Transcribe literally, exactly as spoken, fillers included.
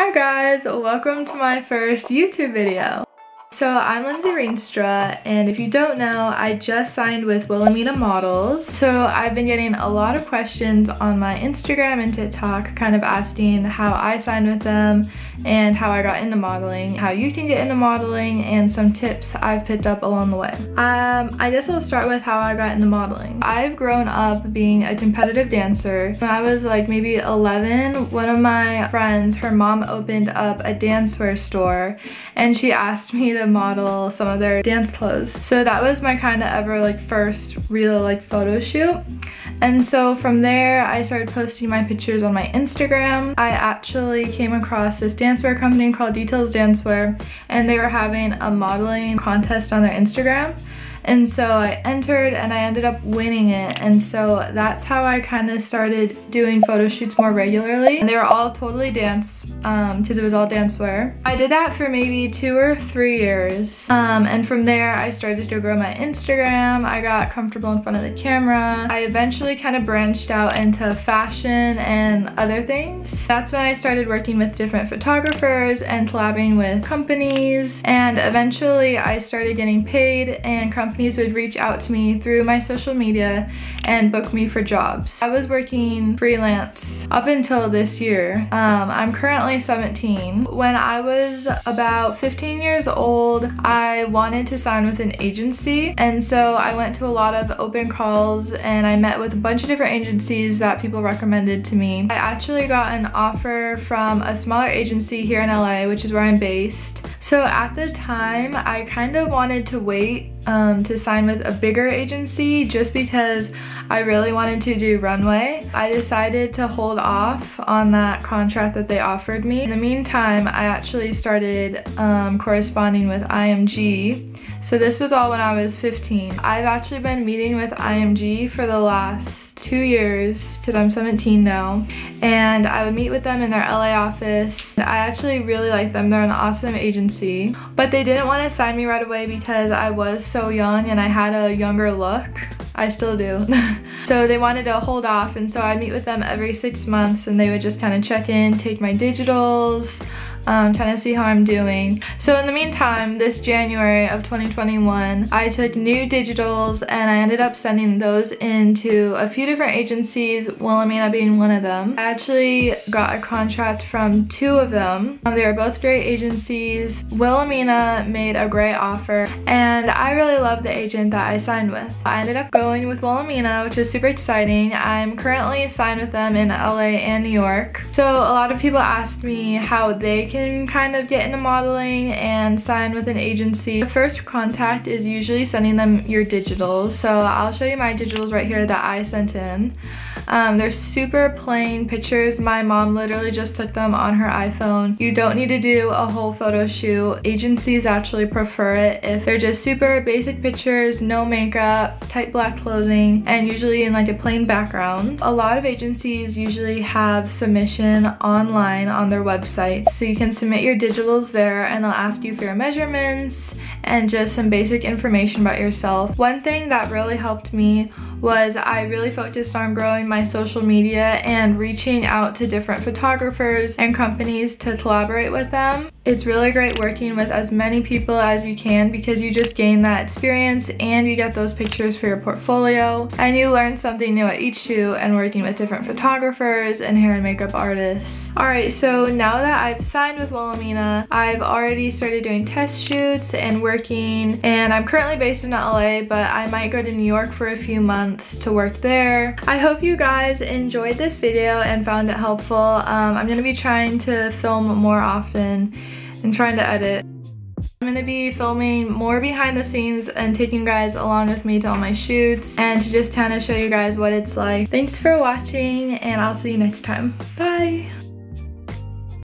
Hi guys, welcome to my first YouTube video. So I'm Lindsay Reenstra, and if you don't know, I just signed with WILHELMINA Models. So I've been getting a lot of questions on my Instagram and TikTok kind of asking how I signed with them and how I got into modeling, how you can get into modeling, and some tips I've picked up along the way. Um, I guess I'll start with how I got into modeling. I've grown up being a competitive dancer. When I was like maybe eleven, one of my friends, her mom opened up a dancewear store and she asked me to model some of their dance clothes. So that was my kind of ever like first real like photo shoot. And so from there, I started posting my pictures on my Instagram. I actually came across this dancewear company called Details Dancewear, and they were having a modeling contest on their Instagram. And so I entered and I ended up winning it. And so that's how I kind of started doing photo shoots more regularly. And they were all totally dance, um, because it was all dancewear. I did that for maybe two or three years. Um, and from there, I started to grow my Instagram. I got comfortable in front of the camera. I eventually kind of branched out into fashion and other things. That's when I started working with different photographers and collabing with companies. And eventually I started getting paid, and companies would reach out to me through my social media and book me for jobs. I was working freelance up until this year. Um, I'm currently seventeen. When I was about fifteen years old, I wanted to sign with an agency, and so I went to a lot of open calls and I met with a bunch of different agencies that people recommended to me. I actually got an offer from a smaller agency here in L A, which is where I'm based. So at the time, I kind of wanted to wait um, to sign with a bigger agency just because I really wanted to do runway. I decided to hold off on that contract that they offered me. In the meantime, I actually started um, corresponding with I M G. So this was all when I was fifteen. I've actually been meeting with I M G for the last two years because I'm seventeen now, and I would meet with them in their L A office. I actually really like them. They're an awesome agency, but they didn't want to sign me right away because I was so young and I had a younger look. I still do. So they wanted to hold off, and so I'd meet with them every six months and they would just kind of check in, take my digitals, Um, kind of see how I'm doing. So in the meantime, this January of twenty twenty-one, I took new digitals and I ended up sending those into a few different agencies, WILHELMINA being one of them. I actually got a contract from two of them. Um, they were both great agencies. WILHELMINA made a great offer, and I really loved the agent that I signed with. I ended up going with WILHELMINA, which is super exciting. I'm currently signed with them in L A and New York. So a lot of people asked me how they can can kind of get into modeling and sign with an agency. The first contact is usually sending them your digitals. So I'll show you my digitals right here that I sent in. Um, they're super plain pictures. My mom literally just took them on her iPhone. You don't need to do a whole photo shoot. Agencies actually prefer it if they're just super basic pictures, no makeup, tight black clothing, and usually in like a plain background. A lot of agencies usually have submission online on their websites, so you can submit your digitals there and they'll ask you for your measurements and just some basic information about yourself. One thing that really helped me was I really focused on growing my social media and reaching out to different photographers and companies to collaborate with them. It's really great working with as many people as you can because you just gain that experience and you get those pictures for your portfolio, and you learn something new at each shoot and working with different photographers and hair and makeup artists. Alright, so now that I've signed with WILHELMINA, I've already started doing test shoots and working, and I'm currently based in L A, but I might go to New York for a few months to work there. I hope you guys enjoyed this video and found it helpful. Um, I'm going to be trying to film more often and trying to edit. I'm gonna be filming more behind the scenes and taking you guys along with me to all my shoots and to just kind of show you guys what it's like. Thanks for watching, and I'll see you next time. Bye!